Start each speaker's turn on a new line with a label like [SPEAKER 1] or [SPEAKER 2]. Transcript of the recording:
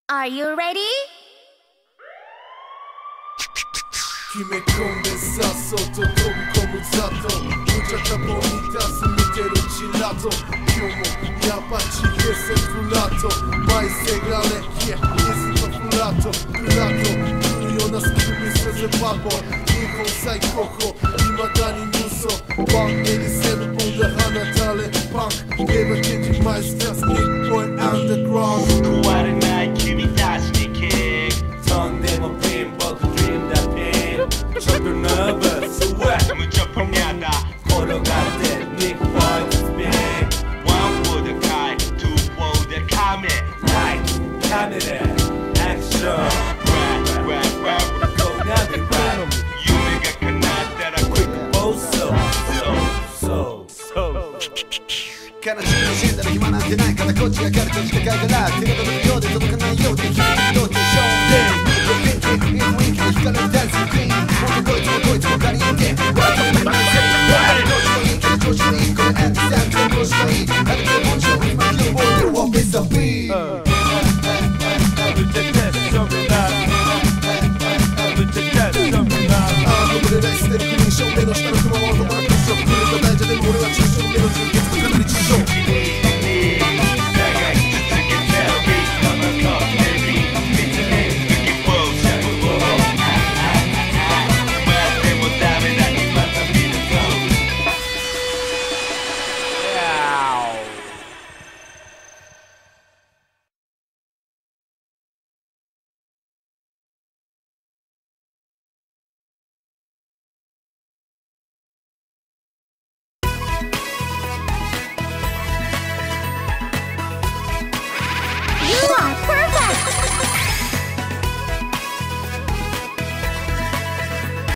[SPEAKER 1] Are you ready?
[SPEAKER 2] 決め込んでさっそうと飛び込むざと無茶多忙に出す見てるチラと今日もやっぱちげせフラットマイセガレいや水のフラットフラット来るようなスキル見せぜパボ日本最高峰未だに無双バンエリセルボンで放たれパンクゲームチェンジマイスタースニックポイントアンダーグラウンド
[SPEAKER 3] 壊れない君たちにキック
[SPEAKER 4] 飛んでもピン僕ドリームだピンちょっとナーバス
[SPEAKER 3] 無茶ぷにゃだ
[SPEAKER 4] 転がってニックポイントスピン
[SPEAKER 3] One for the kite, two for the comet
[SPEAKER 4] ライトカメラアクション
[SPEAKER 3] Rap
[SPEAKER 4] こうなるラ
[SPEAKER 3] 夢が叶ったら Quick
[SPEAKER 4] ッそう
[SPEAKER 5] 悲しみを死んだら暇なんてないからこっちがかるとしてかいから手が届くようで届かないようで君にどうでしょうねピンクいい雰囲気で光るダンスクイーンもっとこいつもこいつも借り入れ Welcome to my city 調子がいいけど調子がいいこれアンティスタント調子がいいあれで本性今キーボードをベストビー